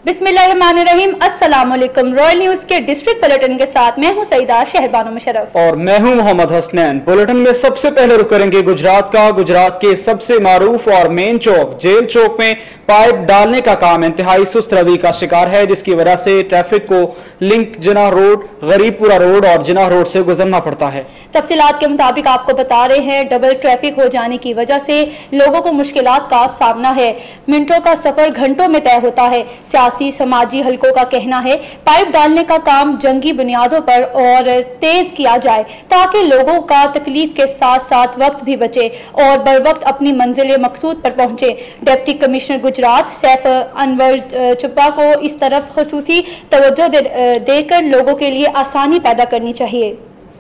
बिस्मिल्लाहिर्रहमानिर्रहीम। अस्सलामुअलैकुम। Royal news के डिस्ट्रिक्ट बुलेटिन के साथ मैं हूं सईदा शहरबानो मुशर्रफ और मैं हूं मोहम्मद हसनैन। बुलेटिन में सबसे पहले रुक करेंगे गुजरात का। गुजरात के सबसे मारूफ और मेन चौक जेल चौक में पाइप डालने का काम इंतहाई सुस्त रवि का शिकार है, जिसकी वजह से ट्रैफिक को link Jinnah road, Garibpura road और जिना रोड से गुजरना पड़ता है। तफसीलात के मुताबिक आपको बता रहे हैं, डबल ट्रैफिक हो जाने की वजह से लोगों को मुश्किलात का सामना है। मिनटों का सफर घंटों में तय होता है। सियासी समाजी हलकों का कहना है पाइप डालने का काम जंगी बुनियादों पर और तेज किया जाए ताकि लोगों का तकलीफ के साथ साथ वक्त भी बचे और बर वक्त अपनी मंजिल मकसूद पर पहुंचे। डिप्टी कमिश्नर गुजरात सैफ अनवर चुप्पा को इस तरफ खुसूसी तवज्जो देकर लोगों के लिए आसानी पैदा करनी चाहिए।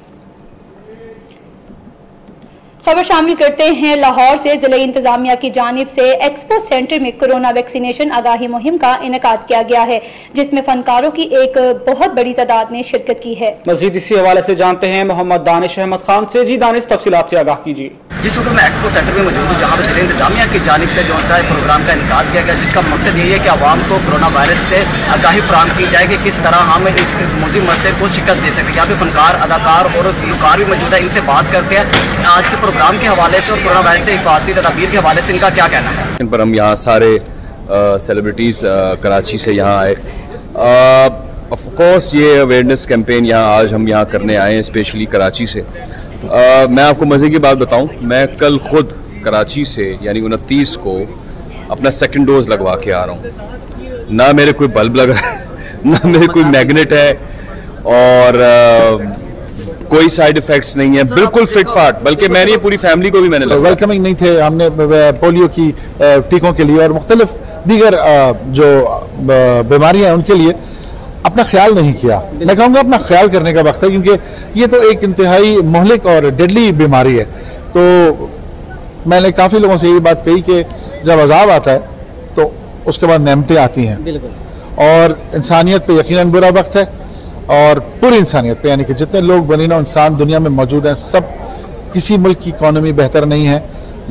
खबर शामिल करते हैं लाहौर से। जिला इंतजामिया की जानिब से एक्सपो सेंटर में कोरोना वैक्सीनेशन आगाही मुहिम का इनेकाद किया गया है, जिसमें फनकारों की एक बहुत बड़ी तादाद ने शिरकत की है। मजीद इसी हवाले से जानते हैं मोहम्मद दानिश अहमद खान से। जी दानिश, तफसीलात से आगाह कीजिए। जिस वक्त मैं एक्सपो सेंटर में मौजूद हूँ, जहाँ पर जिला इंतजामिया की जानिब से जो सा प्रोग्राम का इनेकाद किया गया, जिसका मकसद यही है कि आवाम को कोरोना वायरस से आगाही फराहम की जाए कि किस तरह हम इस मुज़िम मसले को शिकस्त दे सकें। यहाँ पे फनकार, अदाकार और गुलकार भी मौजूद है। इनसे बात करते हैं आज के प्रोग्राम के हवाले से और कोरोना वायरस से हिफाजती तदाबीर के हवाले से इनका क्या कहना है। इन पर हम यहाँ सारे सेलिब्रिटीज़ कराची से यहाँ आए। ऑफ कोर्स ये अवेयरनेस कैंपेन यहाँ आज हम यहाँ करने आए हैं, स्पेशली कराची से। मैं आपको मज़े की बात बताऊं, मैं कल खुद कराची से यानी 29 को अपना सेकंड डोज लगवा के आ रहा हूँ। ना मेरे कोई बल्ब लग रहा है, ना मेरे कोई मैग्नेट है और कोई साइड इफेक्ट्स नहीं है, बिल्कुल फिट फाट। बल्कि मैंने पूरी फैमिली को भी मैंने वेलकमिंग नहीं थे हमने पोलियो की टीकों के लिए और मुख्तलिफ दीगर जो बीमारियां हैं उनके लिए अपना ख्याल नहीं किया। मैं कहूँगा अपना ख्याल करने का वक्त है, क्योंकि ये तो एक इंतहाई मोहलिक और डेडली बीमारी है। तो मैंने काफ़ी लोगों से ये बात कही कि जब अजाब आता है तो उसके बाद नेमतें आती हैं, और इंसानियत पे यकीनन बुरा वक्त है और पूरी इंसानियत पे, यानी कि जितने लोग बनी ना इंसान दुनिया में मौजूद हैं, सब किसी मुल्क की इकॉनमी बेहतर नहीं है।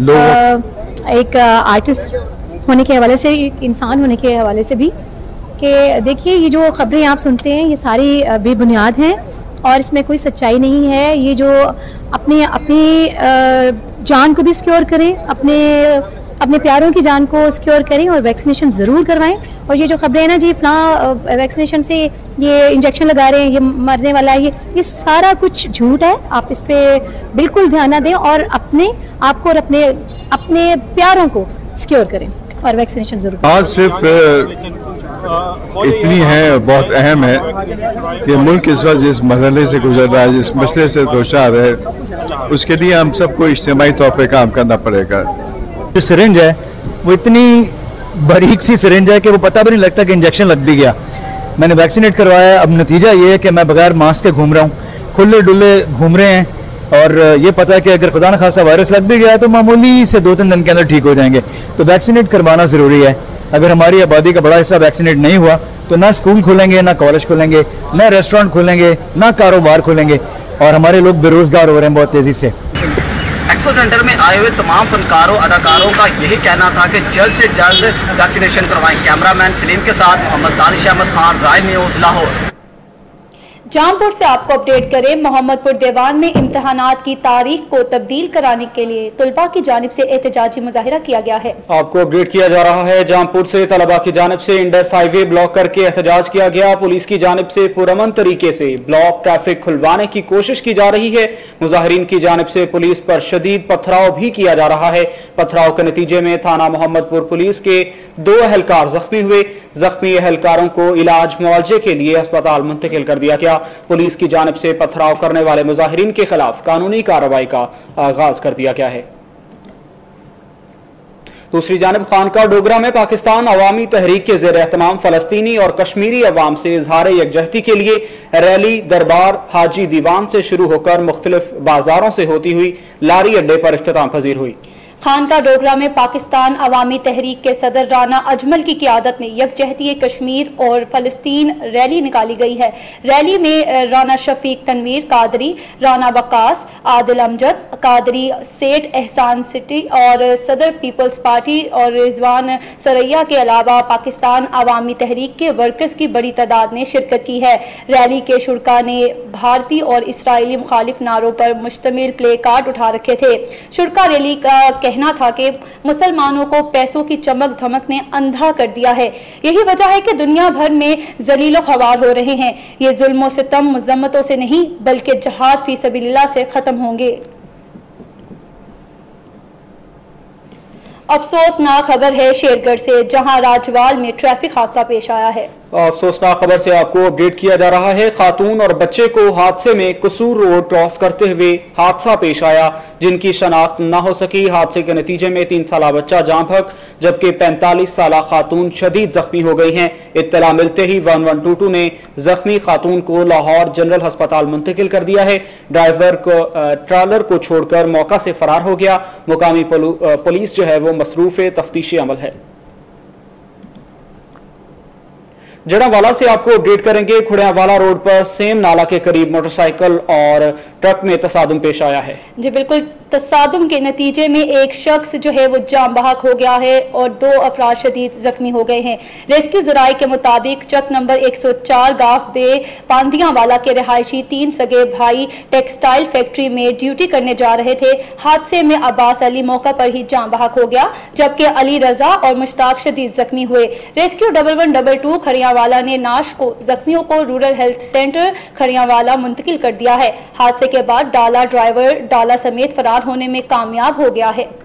लोग एक आर्टिस्ट होने के हवाले से, एक इंसान होने के हवाले से भी, कि देखिए ये जो खबरें आप सुनते हैं ये सारी बेबुनियाद हैं और इसमें कोई सच्चाई नहीं है। ये जो अपनी जान को भी सिक्योर करें, अपने प्यारों की जान को सिक्योर करें और वैक्सीनेशन ज़रूर करवाएं। और ये जो खबरें हैं ना जी, फलां वैक्सीनेशन से ये इंजेक्शन लगा रहे हैं, ये मरने वाला है, ये सारा कुछ झूठ है। आप इस पर बिल्कुल ध्यान ना दें और अपने आप को और अपने प्यारों को सिक्योर करें और वैक्सीनेशन ज़रूर करें। आज सिर्फ इतनी है, बहुत अहम है कि मुल्क इस वक्त जिस मरहले से गुजर रहा है, जिस मसले से दोचार है, उसके लिए हम सबको इज्तिमाई तौर पर काम करना पड़ेगा। जो सिरिंज है वो इतनी बारीक सी सिरिंज है कि वो पता भी नहीं लगता कि इंजेक्शन लग भी गया। मैंने वैक्सीनेट करवाया, अब नतीजा ये है कि मैं बगैर मास्क के घूम रहा हूँ, खुले डुले घूम रहे हैं, और ये पता है कि अगर खुदा न खासा वायरस लग भी गया तो मामूली से 2-3 दिन के अंदर ठीक हो जाएंगे। तो वैक्सीनेट करवाना ज़रूरी है। अगर हमारी आबादी का बड़ा हिस्सा वैक्सीनेट नहीं हुआ तो ना स्कूल खोलेंगे, ना कॉलेज खोलेंगे, ना रेस्टोरेंट खोलेंगे, ना कारोबार खोलेंगे, और हमारे लोग बेरोजगार हो रहे हैं बहुत तेज़ी से। एक्सपो सेंटर में आए हुए तमाम फनकारों, अदाकारों का यही कहना था कि जल्द से जल्द वैक्सीनेशन करवाएं। कैमरामैन सलीम के साथ मोहम्मद दानिश अहमद खान, रॉयल न्यूज़, लाहौर। जामपुर से आपको अपडेट करें। मोहम्मदपुर देवान में इम्तहानात की तारीख को तब्दील कराने के लिए तलबा की जानिब से एहतजाजी मुजाहिरा किया गया है। आपको अपडेट किया जा रहा है। जामपुर से तलबा की जानिब से इंडस हाईवे ब्लॉक करके एहतजाज किया गया। पुलिस की जानिब से पुरअमन तरीके से ब्लॉक ट्रैफिक खुलवाने की कोशिश की जा रही है। मुजाहिरीन की जानिब से पुलिस पर शदीद पथराव भी किया जा रहा है। पथराव के नतीजे में थाना मोहम्मदपुर पुलिस के 2 एहलकार जख्मी हुए। जख्मी एहलकारों को इलाज मुआवजे के लिए अस्पताल मुंतकिल कर दिया गया। पुलिस की जानिब से पथराव करने वाले मुजाहिरीन के खिलाफ कानूनी कार्रवाई का आगाज कर दिया गया है। दूसरी जानिब खानका डोगरा में पाकिस्तान अवामी तहरीक के ज़ेर एहतमाम फलस्तीनी और कश्मीरी अवाम से इजहार यकजहती के लिए रैली दरबार हाजी दीवान से शुरू होकर मुख्तलिफ बाजारों से होती हुई लारी अड्डे पर इख्तिताम पजीर हुई। खानका डोगरा में पाकिस्तान अवामी तहरीक के सदर राना अजमल की क़ियादत में यकजहती कश्मीर और फ़लस्तीन रैली निकाली गई है। रैली में राना शफीक तनवीर कादरी, राना वकास, आदिल अमजद कादरी, सेठ एहसान सिटी और सदर पीपल्स पार्टी और रिजवान सरैया के अलावा पाकिस्तान अवामी तहरीक के वर्कर्स की बड़ी तादाद ने शिरकत की है। रैली के शुरका ने भारतीय और इसराइली मुखालिफ नारों पर मुश्तमिल प्ले कार्ड उठा रखे थे। शुरका रैली का कहना था कि मुसलमानों को पैसों की चमक धमक ने अंधा कर दिया है। यही वजह है कि दुनिया भर में जलीलो ख्वार हो रहे हैं। ये जुल्म सितम मुज़म्मतों से नहीं बल्कि जहाद फी सबीलिल्लाह से खत्म होंगे। अफसोसनाक खबर है शेरगढ़ से, जहां राजवाल में ट्रैफिक हादसा पेश आया है। अफसोसनाक खबर से आपको अपडेट किया जा रहा है। खातून और बच्चे को हादसे में कसूर रोड क्रॉस करते हुए हादसा पेश आया, जिनकी शनाख्त न हो सकी। हादसे के नतीजे में 3 साला बच्चा जाँ बहक जबकि 45 साला खातून शदीद जख्मी हो गई हैं। इत्तला मिलते ही 1122 ने जख्मी खातून को लाहौर जनरल अस्पताल मुंतकिल कर दिया है। ड्राइवर को ट्रालर को छोड़कर मौका से फरार हो गया। मुकामी पुलिस जो है वो मसरूफ तफ्तीशी अमल है। जड़ावाला से आपको अपडेट करेंगे। खुड़ियावाला रोड पर सेम नाला के करीब मोटरसाइकिल और ट्रक में तसादुम पेश आया है। जी बिल्कुल, तसादुम के नतीजे में एक शख्स जो है वो जाम बहक हो गया है और 2 अफराद शदीद जख्मी हो गए हैं। रेस्क्यू जराए के मुताबिक ट्रक नंबर 104 गाफ बे पांदियावाला के रिहायशी 3 सगे भाई टेक्सटाइल फैक्ट्री में ड्यूटी करने जा रहे थे। हादसे में अब्बास अली मौका पर ही जाम बहक हो गया जबकि अली रजा और मुश्ताक शदीद जख्मी हुए। रेस्क्यू 1122 खड़ियावाला ने नाश को जख्मियों को रूरल हेल्थ सेंटर खड़ियावाला मुंतकिल कर दिया है। हादसे के बाद डाला ड्राइवर डाला समेत फरार होने में कामयाब हो गया है।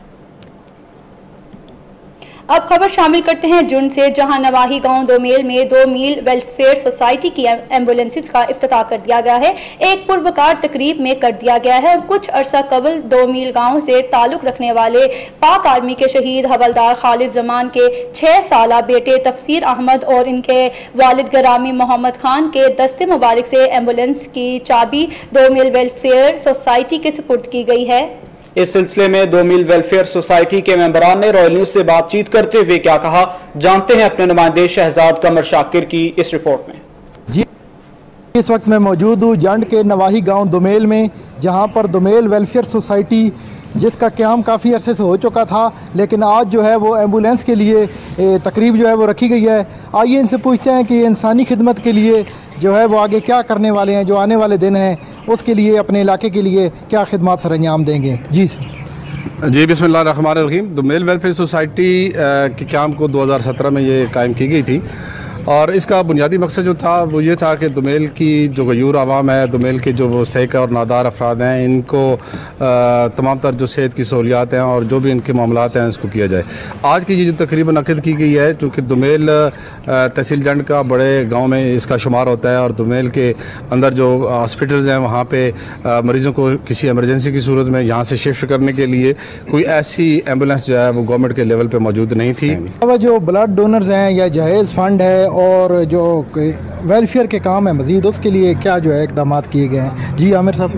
अब खबर शामिल करते हैं जुन से, जहां नवाही गांव दोमेल में 2 मील वेलफेयर सोसाइटी की एम्बुलेंसेज का इफ्तिताह कर दिया गया है। एक पुरवकार तकरीब में कर दिया गया है। कुछ अरसा कबल 2 मील गांव से ताल्लुक रखने वाले पाक आर्मी के शहीद हवलदार खालिद जमान के 6 साला बेटे तफसीर अहमद और इनके वालिद गरामी मोहम्मद खान के दस्ते मुबारक से एम्बुलेंस की चाबी 2 मील वेलफेयर सोसाइटी के सुपुर्द की गई है। इस सिलसिले में 2 मील वेलफेयर सोसाइटी के मेंबरान ने रॉयल न्यूज से बातचीत करते हुए क्या कहा, जानते हैं अपने नुमाइंदे शहजाद कमर शाकिर की इस रिपोर्ट में। जी, इस वक्त मैं मौजूद हूँ जंड के नवाही गांव दोमेल में, जहां पर दोमेल वेलफेयर सोसाइटी जिसका क़याम काफ़ी अरसे से हो चुका था, लेकिन आज जो है वो एम्बुलेंस के लिए तकरीब जो है वो रखी गई है। आइए इनसे पूछते हैं कि इंसानी खिदमत के लिए जो है वो आगे क्या करने वाले हैं, जो आने वाले दिन हैं उसके लिए अपने इलाके के लिए क्या खिदमत सर अंजाम देंगे। जी सर। जी बिस्मिल्लाहिर्रहमानिर्रहीम। दोमेल वेलफेयर सोसाइटी के क़याम को 2017 में ये कायम की गई थी और इसका बुनियादी मकसद जो था वो ये था कि दोमेल की जो गयूर आवाम है, दोमेल के जो मुस्तहिक और नादार अफराद हैं, इनको तमाम तर जो सेहत की सहूलियात हैं और जो भी इनके मामलात हैं उसको किया जाए। आज की ये जो तकरीब मुनक़िद की गई है, चूँकि दोमेल तहसील जंड का बड़े गाँव में इसका शुमार होता है और दोमेल के अंदर जो हॉस्पिटल्स हैं वहाँ पर मरीज़ों को किसी एमरजेंसी की सूरत में यहाँ से शिफ्ट करने के लिए कोई ऐसी एम्बुलेंस जो है वो गवर्नमेंट के लेवल पर मौजूद नहीं थी। अब जो ब्लड डोनर्स हैं या जहेज़ फ़ंड है और जो वेलफेयर के काम है मज़ीद, उसके लिए क्या जो है इक़दामात किए गए हैं। जी आमिर साहब।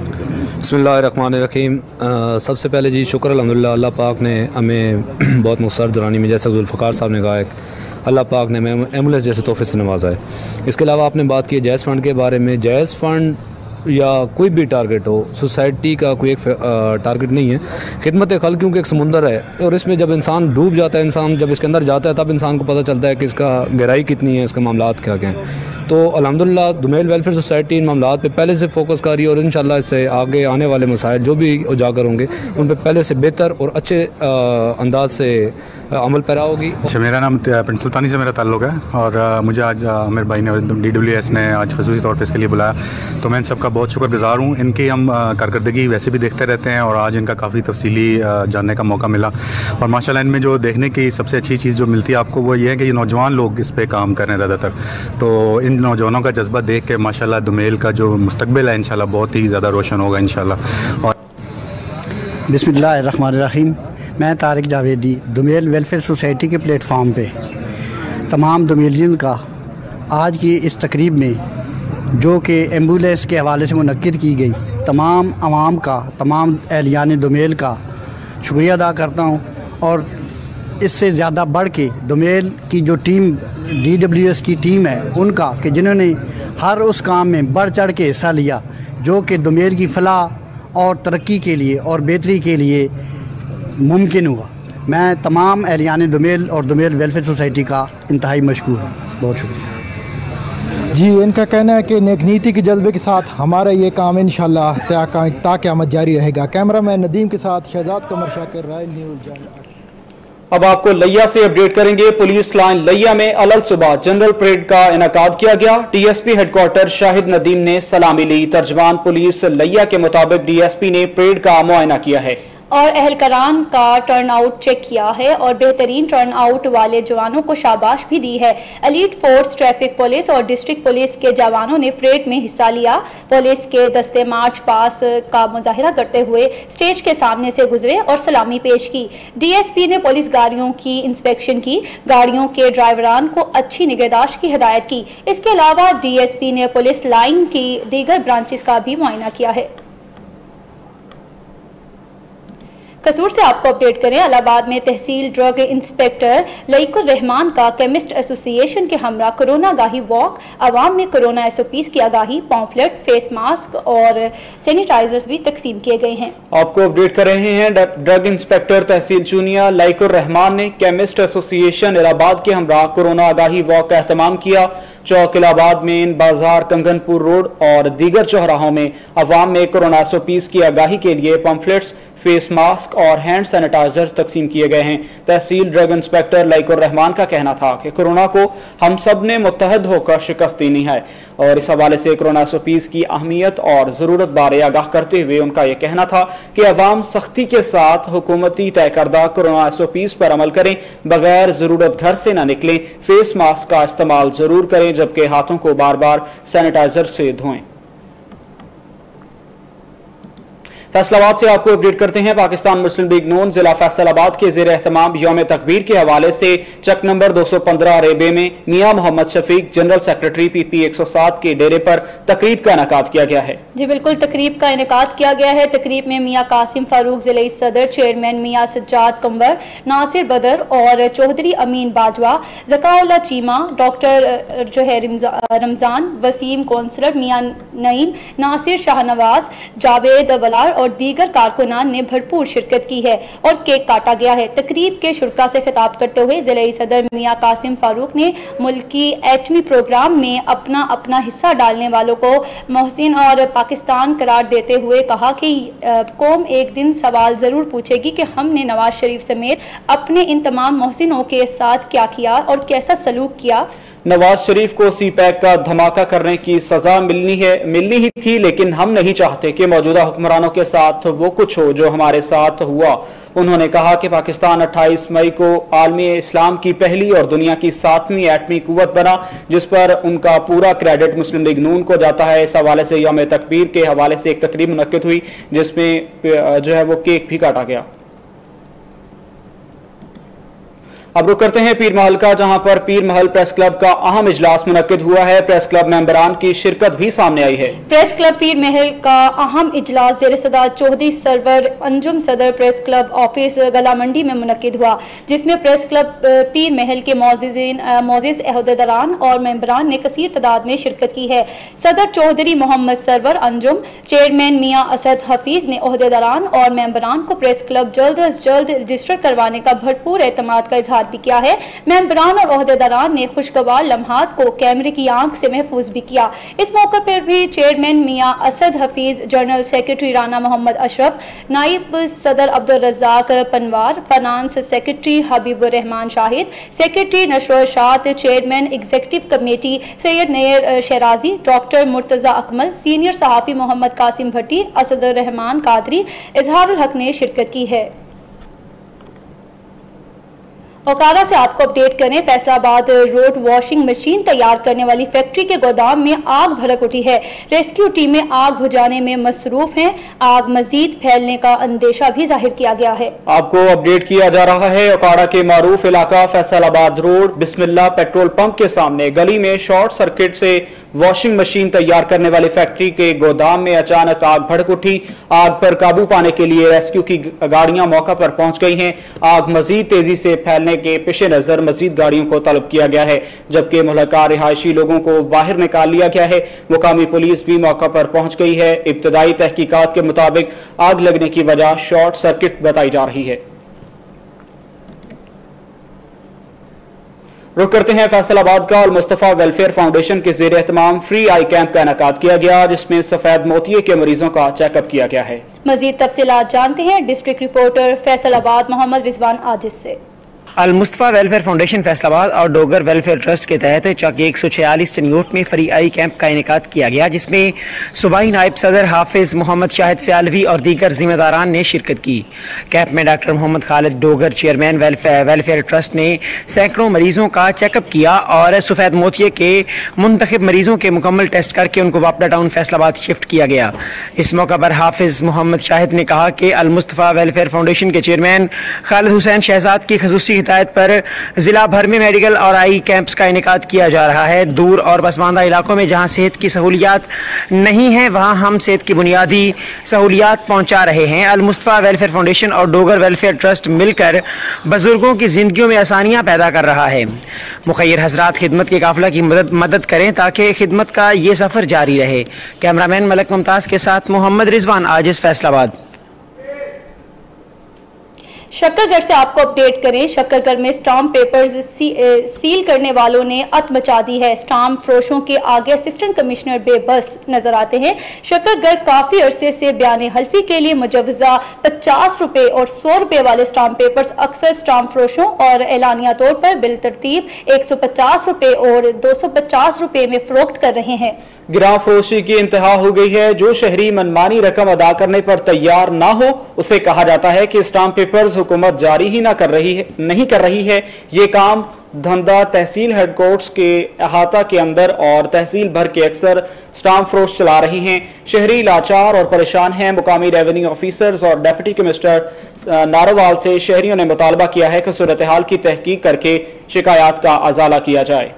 बिस्मिल्लाहिर्रहमानिर्रहीम। सबसे पहले जी शुक्र अल्हम्दुलिल्लाह, अल्लाह पाक ने हमें बहुत मुसर दरानी में, जैसा जुल्फ़िकार साहब ने कहा, अल्लाह पाक ने हमें एम्बुलेंस जैसे तोहफे से नवाजा है। इसके अलावा आपने बात की जैज़ फ़ंड के बारे में। जैज़ फ़ंड या कोई भी टारगेट हो, सोसाइटी का कोई एक टारगेट नहीं है। खिदमत खल्क़ क्योंकि एक समुंदर है और इसमें जब इंसान डूब जाता है, इंसान जब इसके अंदर जाता है तब इंसान को पता चलता है कि इसका गहराई कितनी है, इसका मामलात क्या क्या हैं। तो अल्हम्दुलिल्लाह दोमेल वेलफेयर सोसाइटी इन मामलात पे पहले से फोकस कर रही है और इंशाल्लाह इससे आगे आने वाले मसाइल जो भी उजागर होंगे उन पर पहले से बेहतर और अच्छे अंदाज से अमल पैरा होगी। अच्छा, मेरा नाम पिंड सुल्तानी से मेरा ताल्लुक़ है और मुझे आज आमिर भाई ने DWS ने आज ख़ुसूसी तौर पे इसके लिए बुलाया, तो मैं इन सब का बहुत शुक्रगुज़ार हूँ। इनकी हम कारकर्दगी वैसे भी देखते रहते हैं और आज इनका काफ़ी तफसीली जानने का मौका मिला और माशाल्लाह इनमें जो देखने की सबसे अच्छी चीज़ जो मिलती है आपको वो ये है कि ये नौजवान लोग इस पर काम कर रहे हैं ज़्यादातर। तो इन नौजवानों का जज्बा देख के माशाल्लाह दोमेल का जो मुस्तकबिल है इंशाल्लाह बहुत ही ज़्यादा रोशन होगा इंशाल्लाह। और बिस्मिल्लाहिर्रहमानिर्रहीम। मैं तारिक जावेदी दोमेल वेलफेयर सोसाइटी के प्लेटफार्म पे तमाम दोमेलियन का आज की इस तकरीब में जो कि एम्बुलेंस के हवाले से मुनक्किद की गई, तमाम आवाम का, तमाम एहलियान दोमेल का शुक्रिया अदा करता हूँ। और इससे ज़्यादा बढ़ के दोमेल की जो टीम DWS की टीम है उनका, कि जिन्होंने हर उस काम में बढ़ चढ़ के हिस्सा लिया जो कि दोमेल की फलाह और तरक्की के लिए और बेहतरी के लिए मुमकिन हुआ। मैं तमाम एहलियान दोमेल और दोमेल वेलफेयर सोसाइटी का इंतहाई मशकूर हूँ। बहुत शुक्रिया जी। इनका कहना है कि नेक नीति के जज्बे के साथ हमारा ये काम इंशाल्लाह क़यामत जारी रहेगा। कैमरामैन नदीम के साथ शहजाद कमर शाकिर, रॉयल न्यूज़। अब आपको लिया से अपडेट करेंगे। पुलिस लाइन लिया में अलग सुबह जनरल परेड का इनेकाद किया गया। DSP हेडक्वार्टर शाहिद नदीम ने सलामी ली। तर्जमान पुलिस लिया के मुताबिक DSP ने परेड का मुआयना किया है और अहलकारान का टर्न आउट चेक किया है और बेहतरीन टर्न आउट वाले जवानों को शाबाश भी दी है। एलीट फोर्स, ट्रैफिक पुलिस और डिस्ट्रिक्ट पुलिस के जवानों ने परेड में हिस्सा लिया। पुलिस के दस्ते मार्च पास का मुजाहिरा करते हुए स्टेज के सामने से गुजरे और सलामी पेश की। DSP ने पुलिस गाड़ियों की इंस्पेक्शन की, गाड़ियों के ड्राइवरान को अच्छी निगहदाश्त की हिदायत की। इसके अलावा DSP ने पुलिस लाइन की दीगर ब्रांचेस का भी मुआयना किया है। कसूर से आपको अपडेट करें। इलाहाबाद में तहसील ड्रग इंस्पेक्टर लईकुर रहमान का केमिस्ट एसोसिएशन के हमरा कोरोना आगाही वॉक, आवाम में कोरोना SOPs की आगाही, पॉम्फलेट, फेस मास्क और सैनिटाइजर्स भी तकसीम किए गए हैं। आपको अपडेट कर रहे हैं। ड्रग इंस्पेक्टर तहसील चूनिया लईकुर रहमान ने केमिस्ट एसोसिएशन इलाहाबाद के हमरा कोरोना आगाही वॉक का एहतमाम किया। चौक इलाहाबाद, मेन बाजार, कंगनपुर रोड और दीगर चौराहों में अवाम में कोरोना SOPs की आगाही के लिए पम्फलेट्स, फेस मास्क और हैंड सैनिटाइजर तकसीम किए गए हैं। तहसील ड्रग इंस्पेक्टर लईकुर रहमान का कहना था कि कोरोना को हम सब ने मुत्तहद होकर शिकस्त देनी है और इस हवाले से कोरोना SOPs की अहमियत और ज़रूरत बारे आगाह करते हुए उनका यह कहना था कि अवाम सख्ती के साथ हुकूमती तय करदा कोरोना SOPs पर अमल करें, बगैर ज़रूरत घर से न निकलें, फेस मास्क का इस्तेमाल ज़रूर करें जबकि हाथों को बार बार सैनिटाइजर से धोएं। फैसलाबाद से आपको अपडेट करते हैं। पाकिस्तान मुस्लिम लीग नून जिला फैसलाबाद के ज़ेर एहतमाम यौम तकबीर के हवाले से चक नंबर 215 रेबे में Mian Mohammad Shafiq general secretary PP 107 के डेरे पर तकरीब का इनेकाद किया गया है। जी बिल्कुल, तकरीब का इनेकाद किया गया है। तकरीब में मियां कासिम फारूक जिले सदर, चेयरमैन मियां सज्जाद कंवर, नासिर बदर और चौधरी अमीन बाजवा, ज़काउल्लाह चीमा, डॉक्टर जो है रमजान, वसीम कौंसलर, मियां नईम, नासिर शाहनवाज, जावेद बलार और दीगर कारकुनान ने भरपूर शिरकत की है और केक काटा गया है। तकरीब के शुरका से खिताब करते हुए जिले सदर मियां कासिम फारूक ने मुल्की एटमी प्रोग्राम में अपना अपना हिस्सा डालने वालों को मोहसिन और पाकिस्तान करार देते हुए कहा कि कौम एक दिन सवाल जरूर पूछेगी कि हमने नवाज शरीफ समेत अपने इन तमाम मोहसिनों के साथ क्या किया और कैसा सलूक किया। नवाज शरीफ को CPAC का धमाका करने की सजा मिलनी ही थी, लेकिन हम नहीं चाहते कि मौजूदा हुक्मरानों के साथ वो कुछ हो जो हमारे साथ हुआ। उन्होंने कहा कि पाकिस्तान 28 मई को आलमी इस्लाम की पहली और दुनिया की 7वीं एटमी कुव्वत बना, जिस पर उनका पूरा क्रेडिट मुस्लिम लीग नून को जाता है। इस हवाले से यौम तकबीर के हवाले से एक तकरीब मुनक्किद हुई जिसमें जो है वो केक भी काटा गया। अब रुक करते हैं पीर महल का, जहां पर पीर महल प्रेस क्लब का अहम इजलास मुनक्किद हुआ है। प्रेस क्लब मेंबरान की शिरकत भी सामने आई है। प्रेस क्लब पीर महल का अहम इजलास ज़ेर सदार चौधरी सरवर अंजुम सदर प्रेस क्लब ऑफिस गला मंडी में मुनक्किद हुआ, जिसमें प्रेस क्लब पीर महल के मोअज़्ज़िज़ अहदेदारान और मेंबरान ने कसीर तादाद में शिरकत की है। सदर चौधरी मोहम्मद सरवर अंजुम, चेयरमैन मियां असद हफीज ने अहदेदारान और मेंबरान को प्रेस क्लब जल्द अज जल्द रजिस्टर करवाने का भरपूर एतमाद का इजहार भी किया है। मेंबरान और ओहदेदारान ने खुशगवार लम्हात को कैमरे की आंख से महफूज भी किया। इस मौके पर भी chairman Mian Asad Hafeez, general secretary Rana Mohammad Ashraf, नाइब सदर Abdul Razzaq Panwar, finance secretary Habibur Rehman Shahid, secretary नशर शात, chairman executive committee Syed Nayyar Shahrazi, doctor Murtaza Akmal, senior सहाफ़ी मोहम्मद कासिम भट्टी, असदुर रहमान कादरी, इजहारुल हक ने शिरकत की है। ओकारा से आपको अपडेट करें। फैसलाबाद रोड वॉशिंग मशीन तैयार करने वाली फैक्ट्री के गोदाम में आग भड़क उठी है। रेस्क्यू टीमें आग बुझाने में मसरूफ हैं। आग मजीद फैलने का अंदेशा भी जाहिर किया गया है। आपको अपडेट किया जा रहा है। ओकारा के मारूफ इलाका Faisalabad road Bismillah petrol pump के सामने गली में शॉर्ट सर्किट से वॉशिंग मशीन तैयार करने वाली फैक्ट्री के गोदाम में अचानक आग भड़क उठी। आग पर काबू पाने के लिए रेस्क्यू की गाड़ियां मौका पर पहुंच गई हैं। आग मजीद तेजी से फैलने के पेश नजर मजीद गाड़ियों को तलब किया गया है, जबकि मुहलका रिहायशी लोगों को बाहर निकाल लिया गया है। मुकामी पुलिस भी मौका पर पहुंच गई है। इब्तदाई तहकीकात के मुताबिक आग लगने की वजह शॉर्ट सर्किट बताई जा रही है। रुक करते हैं फैसलाबाद का। मुस्तफा वेलफेयर फाउंडेशन के ज़ेर एहतमाम फ्री आई कैंप का इनेकाद किया गया, जिसमें सफेद मोतिये के मरीजों का चेकअप किया गया है। मजीद तफसीलात जानते हैं डिस्ट्रिक्ट रिपोर्टर फैसलाबाद मोहम्मद रिजवान आजिज से। अल मुस्तफा वेलफेयर फाउंडेशन फैसलाबाद और डोगर वेलफेयर ट्रस्ट के तहत चक 146 चनियोट में फ्री आई कैंप का इनेकाद किया गया, जिसमें सूबाई नायब सदर हाफिज मोहम्मद शाहिद सियालवी और दीगर जिम्मेदारान ने शिरकत की। कैंप में doctor Mohammad Khalid Dogar chairman welfare trust ने सैकड़ों मरीजों का चेकअप किया और सफ़ेद मोतिये के मुंतखब मरीजों के मुकम्मल टेस्ट करके उनको वापडा टाउन फैसलाबाद शिफ्ट किया गया। इस मौका पर हाफिज मोहम्मद शाहिद ने कहा कि अल मुस्तफा वेलफेयर फाउंडेशन के चेयरमैन खालिद हुसैन शहजाद की खसूसी हिदायत पर जिला भर में मेडिकल और आई कैंप्स का इनेकाद किया जा रहा है। दूर और पसमानदा इलाकों में जहां सेहत की सहूलियात नहीं है, वहां हम सेहत की बुनियादी सहूलियात पहुंचा रहे हैं। अल मुस्तफा वेलफेयर फाउंडेशन और डोगर वेलफेयर ट्रस्ट मिलकर बुजुर्गों की जिंदगियों में आसानियां पैदा कर रहा है। मुखैर हजरात खिदमत के काफिला की मदद करें ताकि खिदमत का ये सफर जारी रहे। कैमरामैन मलक मुमताज के साथ मोहम्मद रिजवान आजिज फैसलाबाद। शक्करगढ़ से आपको अपडेट करें। शक्करगढ़ में स्टाम्प पेपर्स सील करने वालों ने अत मचा दी है। स्टाम्प फरोशों के आगे असिस्टेंट कमिश्नर बेबस नजर आते हैं। शक्करगढ़ काफी अरसे से बयान हल्फी के लिए मुजवजा 50 रुपए और 100 रुपए वाले स्टाम्प पेपर्स अक्सर स्टाम्प फरोशों और एलानिया तौर पर बिल तरतीब 150 रुपए और 250 रुपए में फरोख्त कर रहे हैं। गिरां फरोशी की इंतहा हो गई है। जो शहरी मनमानी रकम अदा करने पर तैयार ना हो, उसे कहा जाता है कि स्टाम्प पेपर्स हुकूमत जारी ही नहीं कर रही है। ये काम धंधा तहसील हेडकोर्ट्स के अहाता के अंदर और तहसील भर के अक्सर स्टाम्प फरोश चला रही हैं। शहरी लाचार और परेशान हैं। मुकामी रेवेन्यू ऑफिसर्स और डिप्टी कमिश्नर नारोवाल से शहरियों ने मुतालबा किया है कि सूरत हाल की तहकीक करके शिकायत का अजाला किया जाए।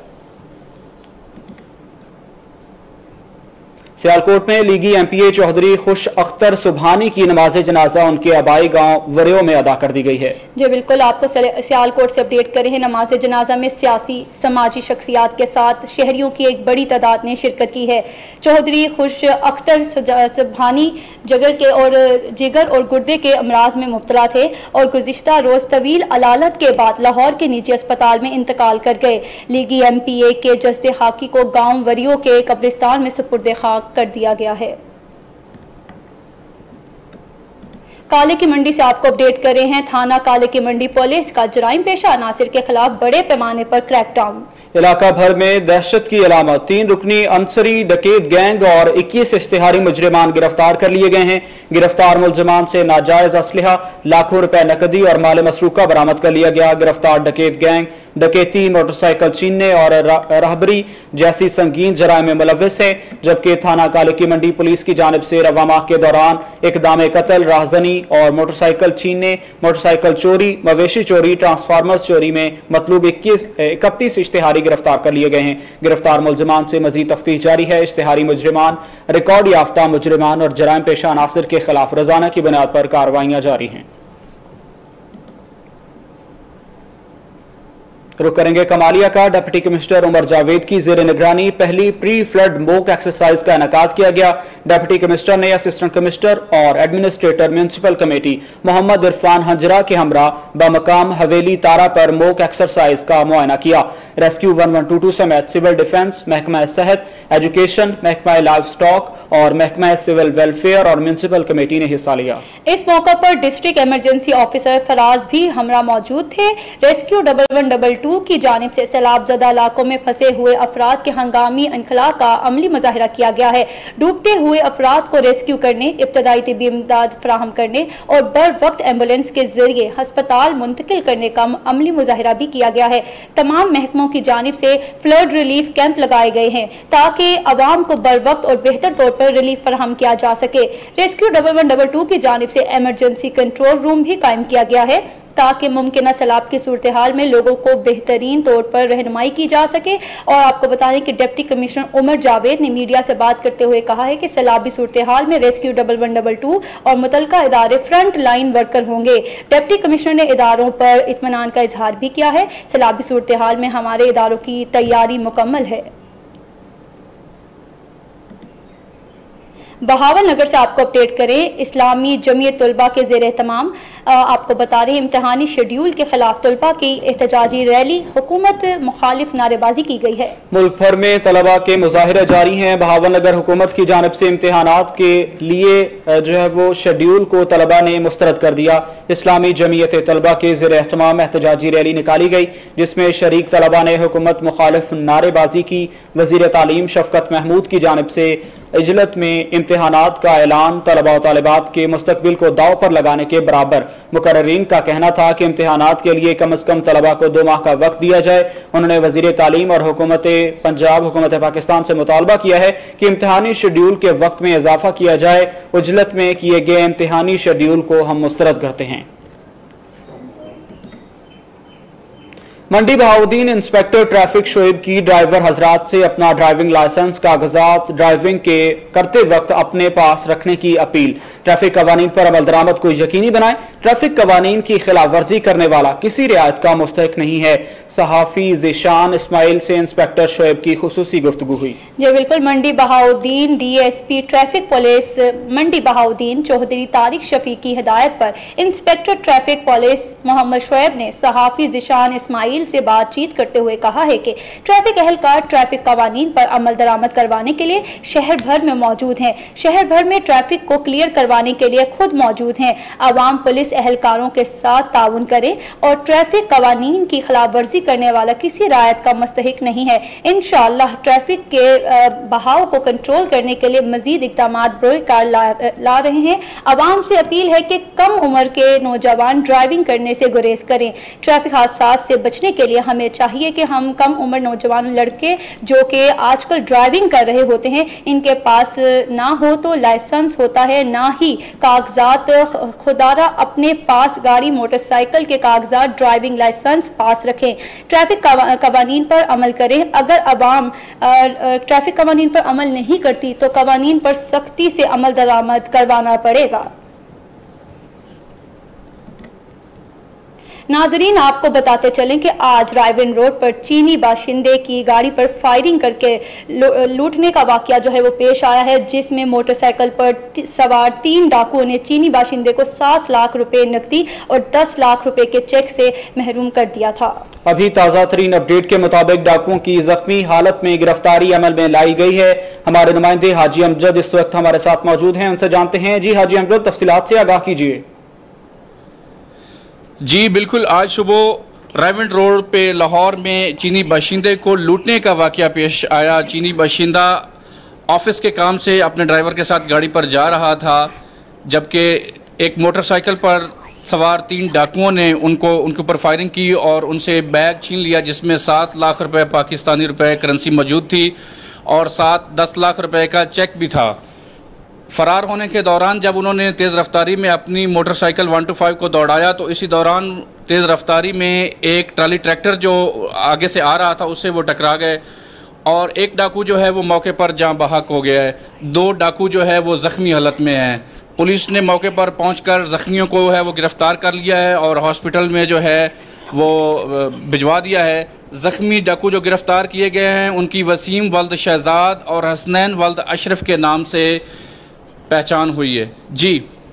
सियालकोट में लीगी एमपीए चौधरी खुश अख्तर सुबहानी की नमाज जनाजा उनके आबाई गांव वरियो में अदा कर दी गई है। जी बिल्कुल, आपको सियालकोट से अपडेट करें हैं। नमाज जनाजा में सियासी समाजी शख्सियात के साथ शहरियों की एक बड़ी तादाद ने शिरकत की है। चौधरी खुश अख्तर सुबहानी जिगर और गुर्दे के अमराज में मुब्तला थे और गुज़िश्ता रोज तवील अलालत के बाद लाहौर के निजी अस्पताल में इंतकाल कर गए। लीगी एमपीए के जस्ते हाकी को गांव वरियो के कब्रिस्तान में सुपुर्द खाक कर दिया गया है। काले की मंडी से आपको अपडेट कर रहे हैं। थाना काले की मंडी पुलिस का जराइम पेशा अनासिर के खिलाफ बड़े पैमाने पर क्रैकडाउन। इलाका भर में दहशत की अलामत। 3 रुकनी अंसरी डकैत गैंग और 21 इश्तिहारी मुजरिमान गिरफ्तार कर लिए गए हैं। गिरफ्तार मुलजमान से नाजायज असलहा, लाखों रुपए नकदी और माल मसरूका बरामद कर लिया गया। गिरफ्तार डकैत गैंग डकैती, मोटरसाइकिल छीनने और रहबरी जैसी संगीन जराइम में मुलव्वस है, जबकि थाना काले की मंडी पुलिस की जानिब से रवा माह के दौरान इकदाम कत्ल, राहजनी और मोटरसाइकिल छीनने, मोटरसाइकिल चोरी, मवेशी चोरी, ट्रांसफार्मर चोरी में मतलूब 31 इश्तिहारी गिरफ्तार कर लिए गए हैं। गिरफ्तार मुलजमान से मजीद तफ्तीश जारी है। इश्तिहारी मुजरिमान रिकॉर्ड याफ्ता मुजरिमान और जराइम पेशा अनासिर के खिलाफ रोजाना की बुनियाद पर कार्रवाइयां जारी हैं। रुक करेंगे कमालिया का। डिप्टी कमिश्नर उमर जावेद की जेर निगरानी पहली प्री फ्लड मॉक एक्सरसाइज का इनेकाद किया गया। डिप्टी कमिश्नर ने असिस्टेंट कमिश्नर और administrator municipal committee Mohammad Irfan Hanjra के हमरा बमकाम हवेली तारा पर मॉक एक्सरसाइज का मुआयना किया। रेस्क्यू 1122 समेत सिविल डिफेंस, महकमा सेहत, एजुकेशन, महकमा लाइव स्टॉक और महकमा सिविल वेलफेयर और म्यूनसिपल कमेटी ने हिस्सा लिया। इस मौका पर डिस्ट्रिक्ट इमरजेंसी ऑफिसर फराज भी हमरा मौजूद थे। रेस्क्यू 1122 की जानिब से सैलाबजदा इलाकों में फंसे हुए अफराद के हंगामी इनखला का अमली मुजाहिरा किया गया है। डूबते हुए अफराद को रेस्क्यू करने, इब्तदाई तिब्बी इमदाद फराहम करने और बर वक्त एम्बुलेंस के जरिए अस्पताल मुंतकिल करने का अमली मुजाहिरा भी किया गया है। तमाम महकमों की जानिब से फ्लड रिलीफ कैंप लगाए गए हैं ताकि अवाम को बर वक्त और बेहतर तौर पर रिलीफ फराहम किया जा सके। रेस्क्यू 1122 की जानिब से इमरजेंसी कंट्रोल रूम भी कायम किया गया है ताकि मुमकिन सैलाब की सूरत हाल में लोगों को बेहतरीन तौर पर रहनुमाई की जा सके। और आपको बता दें कि डिप्टी कमिश्नर उमर जावेद ने मीडिया से बात करते हुए कहा है कि सैलाबी सूरत हाल में रेस्क्यू 1122 और मुतलका इदारे फ्रंट लाइन वर्कर होंगे। डिप्टी कमिश्नर ने इदारों पर इत्मीनान का इजहार भी किया है। सैलाबी सूरत हाल में हमारे इदारों की तैयारी मुकम्मल है। बहावल नगर से आपको अपडेट करें, इस्लामी जमीयत तलबा के ज़ेर एहतमाम आपको बता रहे हैं इम्तहानी शेड्यूल के खिलाफ तलबा की एहतजाजी रैली, हुकूमत मुखालिफ नारेबाजी की गई है। मुल्क भर में तलबा के मुजाहिरे जारी हैं। बहावल नगर हुकूमत की जानिब से इम्तहानात के लिए जो है वो शेड्यूल को तलबा ने मुस्तरद कर दिया। इस्लामी जमीयत तलबा के ज़ेर एहतमाम एहतजाजी रैली निकाली गई, जिसमें शरीक तलबा ने हुकूमत मुखालिफ नारेबाजी की। वज़ीर तालीम शफकत महमूद की जानिब से इजलत में इम्तहानात का ऐलान तलबा और तालिबात के मुस्तकबिल को दाव पर लगाने के बराबर। मुकर्ररीन का कहना था कि इम्तहानात के लिए कम अज कम तलबा को 2 माह का वक्त दिया जाए। उन्होंने वजीर तालीम और हुकूमत पंजाब, हुकूमत पाकिस्तान से मुतालबा किया है कि इम्तहानी शेड्यूल के वक्त में इजाफा किया जाए। उजलत में किए गए इम्तहानी शेड्यूल को हम मुस्तरद करते हैं। मंडी बहाउद्दीन इंस्पेक्टर ट्रैफिक शोएब की ड्राइवर हजरात से अपना ड्राइविंग लाइसेंस कागजात ड्राइविंग के करते वक्त अपने पास रखने की अपील। ट्रैफिक कवानीन पर अमल दरामद को यकीनी बनाएं। ट्रैफिक कवानीन की खिलाफ वर्जी करने वाला किसी रियायत का मुस्तहिक नहीं है। सहाफी ज़ीशान इस्माइल से इंस्पेक्टर शोएब की खुसूसी गुफ्तगू हुई। जी बिल्कुल, Mandi Bahauddin DSP traffic police Mandi Bahauddin Chaudhry Tariq Shafiq की हिदायत पर inspector traffic police Mohammad Shoaib ने सहाफी ज़ीशान इस्माइल से बातचीत करते हुए कहा है कि ट्रैफिक एहलकार ट्रैफिक कवानीन पर अमल दरामद करवाने के लिए शहर भर में मौजूद हैं। शहर भर में ट्रैफिक को क्लियर करवाने के लिए खुद मौजूद हैं। आवाम पुलिस एहलकारों के साथ ताउन करें और ट्रैफिक कवानीन की खिलाफ वर्जी करने वाला किसी रायत का मुस्तहिक नहीं है। इंशाअल्लाह ट्रैफिक के बहाव को कंट्रोल करने के लिए मजीद इक़दाम बरोकार ला रहे हैं। आवाम से अपील है कि कम उम्र के नौजवान ड्राइविंग करने से गुरेज करें। ट्रैफिक हादसा से बचने के लिए हमें चाहिए कि हम कम उम्र नौजवान लड़के जो कि आजकल ड्राइविंग कर रहे होते हैं, इनके पास ना हो तो लाइसेंस होता है, ना ही कागजात। खुदारा अपने पास गाड़ी मोटरसाइकिल के कागजात ड्राइविंग लाइसेंस पास रखें। ट्रैफिक कवानीन पर अमल करें। अगर अवाम ट्रैफिक कवानीन पर अमल नहीं करती तो कवानीन पर सख्ती से अमल दरामद करवाना पड़ेगा। नाजरीन, आपको बताते चलें कि आज रायविन रोड पर चीनी बाशिंदे की गाड़ी पर फायरिंग करके लूटने का वाकया जो है वो पेश आया है, जिसमें मोटरसाइकिल पर सवार 3 डाकुओं ने चीनी बाशिंदे को 7 लाख रुपए नकदी और 10 लाख रुपए के चेक से महरूम कर दिया था। अभी ताज़ा तरीन अपडेट के मुताबिक डाकुओं की जख्मी हालत में गिरफ्तारी अमल में लाई गई है। हमारे नुमाइंदे हाजी अमजद इस वक्त हमारे साथ मौजूद हैं, उनसे जानते हैं। जी हाजी अमजद, तफसीलात से आगाह कीजिए। जी बिल्कुल, आज सुबह रायविन रोड पे लाहौर में चीनी बाशिंदे को लूटने का वाकया पेश आया। चीनी बाशिंदा ऑफिस के काम से अपने ड्राइवर के साथ गाड़ी पर जा रहा था, जबकि एक मोटरसाइकिल पर सवार 3 डाकुओं ने उनके ऊपर फायरिंग की और उनसे बैग छीन लिया, जिसमें 7 लाख रुपए पाकिस्तानी रुपए करेंसी मौजूद थी और साथ 10 लाख रुपए का चेक भी था। फ़रार होने के दौरान जब उन्होंने तेज़ रफ्तारी में अपनी मोटरसाइकिल 125 को दौड़ाया तो इसी दौरान तेज़ रफ्तारी में एक ट्राली ट्रैक्टर जो आगे से आ रहा था उससे वो टकरा गए और एक डाकू जो है वो मौके पर जाँ बहक हो गया है। 2 डाकू जो है वो ज़ख्मी हालत में हैं। पुलिस ने मौके पर पहुंचकर ज़ख्मियों को है वो गिरफ़्तार कर लिया है और हॉस्पिटल में जो है वो भिजवा दिया है। ज़ख्मी डाकू जो गिरफ़्तार किए गए हैं उनकी वसीम वल्द शहजाद और हसनैन वल्द अशरफ के नाम से पहचान हुई है। जी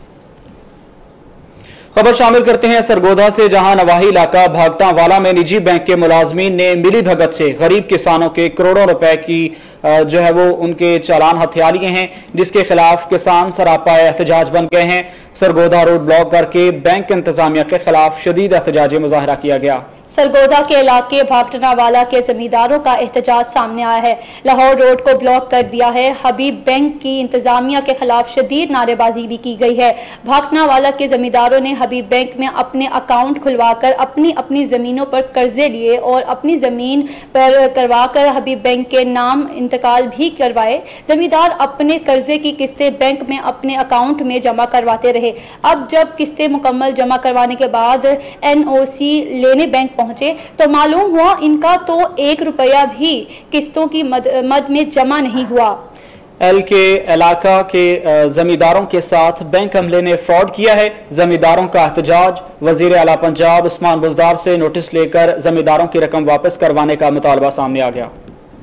खबर शामिल करते हैं सरगोधा से, जहां नवाही इलाका भागटा वाला में निजी बैंक के मुलाजमीन ने मिली भगत से गरीब किसानों के करोड़ों रुपए की जो है वो उनके चालान हथिया लिए हैं, जिसके खिलाफ किसान सरापा एहतजाज बन गए हैं। सरगोधा रोड ब्लॉक करके बैंक इंतजामिया के खिलाफ शदीद एहतजाजी मुजाहरा किया गया। सरगोदा के इलाके भागटनावाला के जमींदारों का एहतजाज सामने आया है। लाहौर रोड को ब्लॉक कर दिया है। हबीब बैंक की इंतजामिया के खिलाफ शदीद नारेबाजी भी की गई है। भागटनावाला के जमींदारों ने हबीब बैंक में अपने अकाउंट खुलवाकर अपनी अपनी जमीनों पर कर्जे लिए और अपनी जमीन पर करवाकर हबीब बैंक के नाम इंतकाल भी करवाए। जमींदार अपने कर्जे की किस्तें बैंक में अपने अकाउंट में जमा करवाते रहे। अब जब किस्तें मुकम्मल जमा करवाने के बाद NOC लेने बैंक पहुंचे तो मालूम हुआ इनका तो 1 रुपया भी किस्तों की मद में जमा नहीं हुआ। एल के इलाका के जमींदारों के साथ बैंक अमले ने फ्रॉड किया है। जमींदारों का एहतजाज। वजीर आला पंजाब उस्मान बुज़दार से नोटिस लेकर जमींदारों की रकम वापस करवाने का मुतालबा सामने आ गया।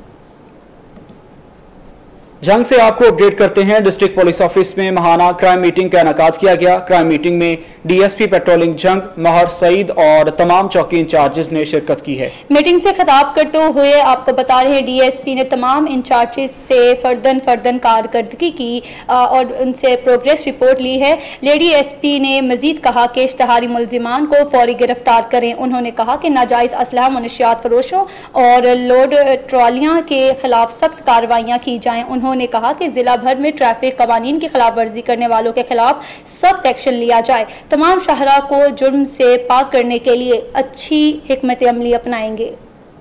जंग से आपको अपडेट करते हैं। डिस्ट्रिक्ट पुलिस ऑफिस में महाना क्राइम मीटिंग का इनेकाद किया गया। क्राइम मीटिंग में DSP पेट्रोलिंग जंग महर सईद और तमाम चौकी इंचार्जेस ने शिरकत की है। मीटिंग से खिताब करते हुए आपको बता रहे हैं DSP ने तमाम इंचार्जेस से फर्दन कारकर्दगी की और उनसे प्रोग्रेस रिपोर्ट ली है। लेडी SP ने मजीद कहा कि इश्तहारी मुलजिमान को फौरी गिरफ्तार करें। उन्होंने कहा कि नाजायज असलहा मनशियात फरोशों और लोड ट्रॉलियां के खिलाफ सख्त कार्रवाइयां की जाएं। उन्होंने कहा कि जिला भर में ट्रैफिक कवानीन की खिलाफ वर्जी करने वालों के खिलाफ सख्त एक्शन लिया जाए। तमाम शहरा को जुर्म से पाक करने के लिए अच्छी हिकमत अमली अपनाएंगे।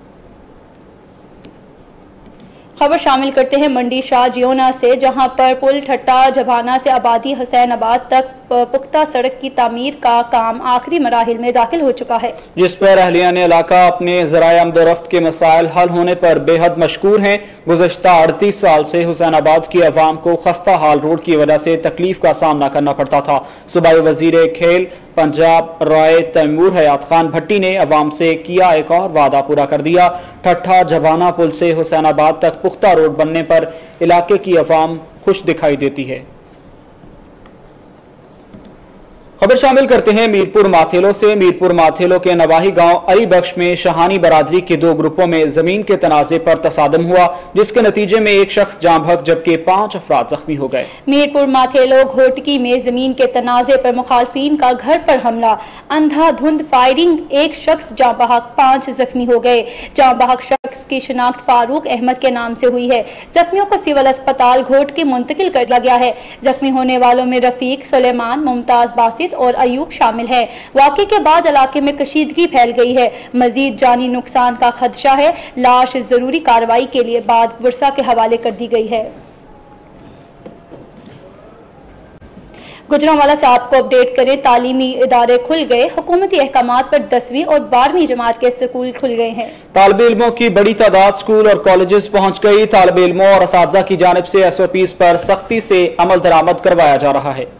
खबर शामिल करते हैं मंडी शाह जियोना से, जहां पर पुल ठट्टा जबाना से आबादी हुसैनाबाद तक पुख्ता सड़क की तामीर का काम आखिरी मराहिल में दाखिल हो चुका है, जिस पर अहलियान इलाका अपने ज़राए आमदोरफ्त के मसाइल हल होने पर बेहद मशकूर हैं। गुज़श्ता 38 साल से हुसैनाबाद की अवाम को खस्ता हाल रोड की वजह से तकलीफ का सामना करना पड़ता था। सूबाई वजीर खेल पंजाब राय तैमूर हयात खान भट्टी ने अवाम से किया एक और वादा पूरा कर दिया। ठट्ठा जबाना पुल से हुसैनाबाद तक पुख्ता रोड बनने पर इलाके की अवाम खुश दिखाई देती है। खबर शामिल करते हैं मीरपुर माथेलो से। मीरपुर माथेलो के नवाही गांव अली बख्श में शहानी बरादरी के 2 ग्रुपों में जमीन के तनाजे पर तसादम हुआ, जिसके नतीजे में एक शख्स जाँ बहक जबकि 5 अफराद जख्मी हो गए। मीरपुर माथेलो घोटकी में जमीन के तनाजे पर मुखालफिन का घर पर हमला, अंधाधुंध फायरिंग, एक शख्स जाँ बहक 5 जख्मी हो गए। जाँ बहक शख्स की शिनाख्त फारूक अहमद के नाम से हुई है। जख्मियों को सिविल अस्पताल घोटकी मुंतकिल कर दिया गया है। जख्मी होने वालों में रफीक, सुलेमान, मुमताज, बासित और अयूब शामिल है। वाक़े के बाद इलाके में कशीदगी फैल गई है। मजीद जानी नुकसान का खदशा है। लाश जरूरी कार्रवाई के लिए बाद वर्षा के हवाले कर दी गई है। गुजरांवाला से आपको अपडेट करें। तालीमी इदारे खुल गए। हुकूमती अहकामात पर 10वीं और 12वीं जमात के स्कूल खुल गए हैं। तालिब इल्मों की बड़ी तादाद स्कूल और कॉलेजेस पहुंच गई। तालिब इल्मों और असातिज़ा की जानिब से SOPs पर सख्ती से अमल दरामद करवाया जा रहा है।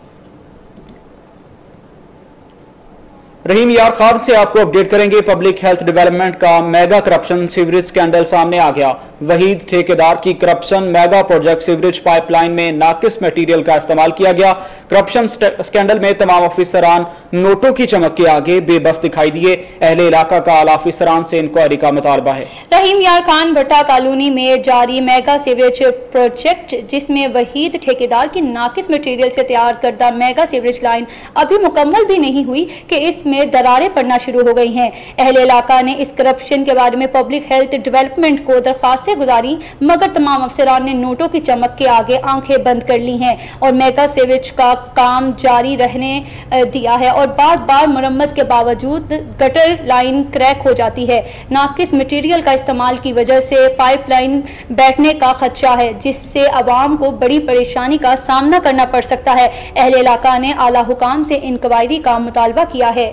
रहीम यार खान से आपको अपडेट करेंगे। पब्लिक हेल्थ डेवलपमेंट का मेगा करप्शन सीवरेज स्कैंडल सामने आ गया। वहीद ठेकेदार की corruption mega project sewerage pipeline में नाकिस मटेरियल का इस्तेमाल किया गया। करप्शन स्कैंडल में तमाम ऑफिसरान नोटों की चमक के आगे बेबस दिखाई दिए। अहले इलाका का आला ऑफिसरान से इंक्वायरी का मुतालबा है। रहीम यार खान भट्टा कॉलोनी में जारी मेगा सीवरेज प्रोजेक्ट, जिसमें वहीद ठेकेदार की नाकिस मटेरियल से तैयार करदा मेगा सीवरेज लाइन अभी मुकम्मल भी नहीं हुई कि इसमें दरारें पड़ना शुरू हो गई हैं। अहले इलाका ने इस करप्शन के बारे में पब्लिक हेल्थ डेवलपमेंट को दरखास्तें गुजारी, मगर तमाम अफसरान ने नोटों की चमक के आगे आंखें बंद कर ली हैं और मेगा सीवरेज का काम जारी रहने दिया है और बार बार मुरम्मत के बावजूद गटर लाइन क्रैक हो जाती है। नाकिस मटेरियल का इस्तेमाल की वजह से पाइपलाइन बैठने का खदशा है, जिससे अवाम को बड़ी परेशानी का सामना करना पड़ सकता है। अहले इलाका ने आला हुकाम से इंक्वायरी का मुतालबा किया है।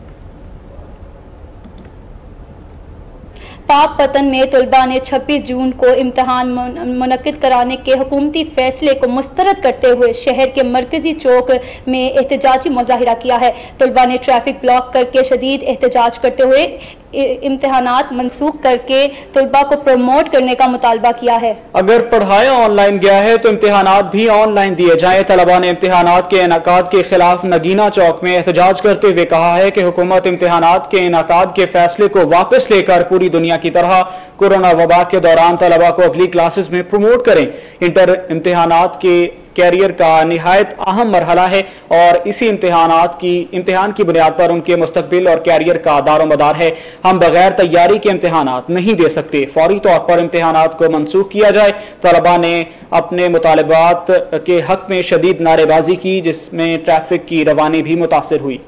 पाक पतन में तलबा ने 26 जून को इम्तहान मुनक्किद कराने के हुकूमती फैसले को मुस्तरद करते हुए शहर के मरकजी चौक में एहतजाजी मुजाहिरा किया है। तलबा ने ट्रैफिक ब्लॉक करके शदीद एहतजाज करते हुए इम्तहानात मनसूख करके तलबा को प्रमोट करने का मुतालबा किया है। अगर पढ़ाया ऑनलाइन गया है तो इम्तहानात भी ऑनलाइन दिए जाएं। तलबा ने इम्तहानात के इनाकाद के खिलाफ नगीना चौक में एहतजाज करते हुए कहा है कि हुकूमत इम्तहानात के इनाकाद के फैसले को वापस लेकर पूरी दुनिया की तरह कोरोना वबा के दौरान तलबा को अगली क्लासेस में प्रमोट करें। इंटर इम्तहानात के कैरियर का निहायत अहम मरहला है और इसी इम्तिहान की बुनियाद पर उनके मुस्तकबिल और कैरियर का दारोमदार है। हम बगैर तैयारी के इम्तिहानात नहीं दे सकते। फौरी तौर पर इम्तिहानात को मनसूख किया जाए। तलबा ने अपने मुतालबात के हक में शदीद नारेबाजी की, जिसमें ट्रैफिक की रवानी भी मुतासिर हुई।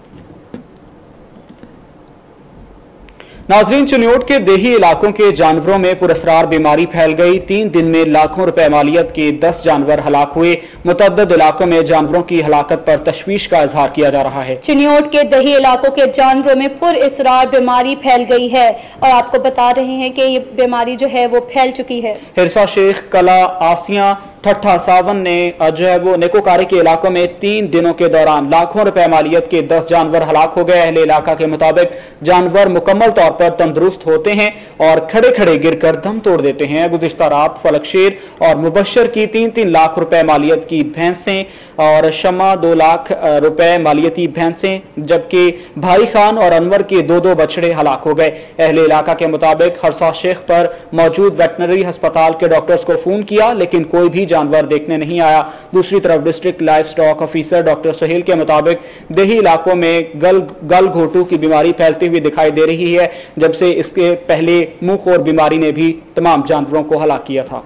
नाजरीन, चिन्योट के देही इलाकों के जानवरों में पुरस्रार बीमारी फैल गई। 3 दिन में लाखों रुपए मालियत के 10 जानवर हलाक हुए। मुतअद्दिद इलाकों में जानवरों की हलाकत पर तशवीश का इजहार किया जा रहा है। चिन्योट के दही इलाकों के जानवरों में पुरअसरार बीमारी फैल गई है और आपको बता रहे हैं कि ये बीमारी जो है वो फैल चुकी है। हिरसा शेख, कला, आसिया, ठट्ठा, सावन ने जो है वो नेकोकारी के इलाकों में 3 दिनों के दौरान लाखों रुपए मालियत के 10 जानवर हलाक हो गए। अहले इलाका के मुताबिक जानवर मुकम्मल तौर पर तंदुरुस्त होते हैं और खड़े खड़े गिरकर दम तोड़ देते हैं। गुज़िश्ता रात फलकशेर और मुबशर की 3-3 लाख रुपए मालियत की भैंसें और शमा 2 लाख रुपए मालियती भैंसें, जबकि भाई खान और अनवर के 2-2 बछड़े हलाक हो गए। अहले इलाका के मुताबिक हरसा शेख पर मौजूद वेटनरी अस्पताल के डॉक्टर्स को फोन किया, लेकिन कोई भी जानवर देखने नहीं आया। दूसरी तरफ district life stock officer doctor Sohail के मुताबिक देही इलाकों में गल घोटू की बीमारी फैलती हुई दिखाई दे रही है, जब से इसके पहले मुंहखोर बीमारी ने भी तमाम जानवरों को हलाक किया था।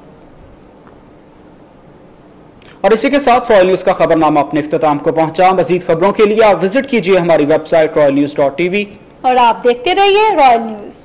और इसी के साथ रॉयल न्यूज का खबरनामा अपने इख्तिताम को पहुंचा। मजीद खबरों के लिए आप विजिट कीजिए हमारी वेबसाइट royalnews.tv और आप देखते रहिए रॉयल न्यूज।